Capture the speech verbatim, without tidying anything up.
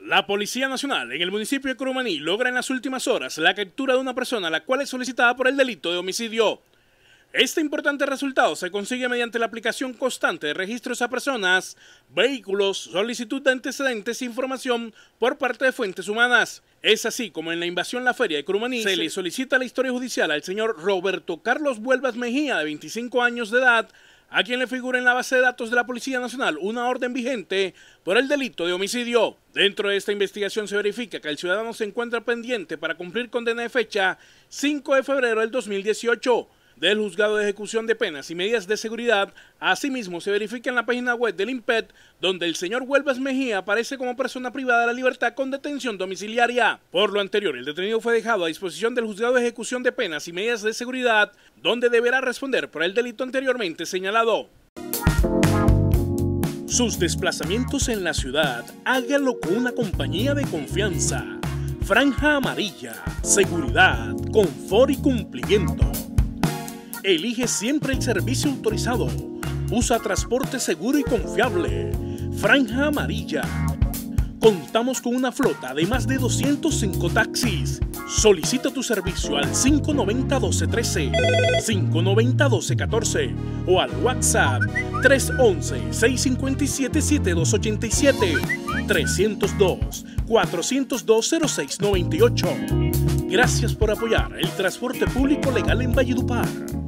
La Policía Nacional en el municipio de Curumaní logra en las últimas horas la captura de una persona a la cual es solicitada por el delito de homicidio. Este importante resultado se consigue mediante la aplicación constante de registros a personas, vehículos, solicitud de antecedentes e información por parte de fuentes humanas. Es así como en la invasión La Feria de Curumaní se le solicita la historia judicial al señor Roberto Carlos Vuelvas Mejía, de veinticinco años de edad, a quien le figura en la base de datos de la Policía Nacional una orden vigente por el delito de homicidio. Dentro de esta investigación se verifica que el ciudadano se encuentra pendiente para cumplir condena de fecha cinco de febrero del dos mil dieciocho del Juzgado de Ejecución de Penas y Medidas de Seguridad. Asimismo, se verifica en la página web del INPET, donde el señor Vuelvas Mejía aparece como persona privada de la libertad con detención domiciliaria. Por lo anterior, el detenido fue dejado a disposición del Juzgado de Ejecución de Penas y Medidas de Seguridad, donde deberá responder por el delito anteriormente señalado. Sus desplazamientos en la ciudad, hágalo con una compañía de confianza. Franja Amarilla, seguridad, confort y cumplimiento. Elige siempre el servicio autorizado. Usa transporte seguro y confiable. Franja Amarilla. Contamos con una flota de más de doscientos cinco taxis. Solicita tu servicio al cinco noventa doce trece, cinco noventa doce catorce o al WhatsApp tres once, seis cincuenta y siete, setenta y dos ochenta y siete, trescientos dos, cuatrocientos dos, cero seis noventa y ocho. Gracias por apoyar el transporte público legal en Valledupar.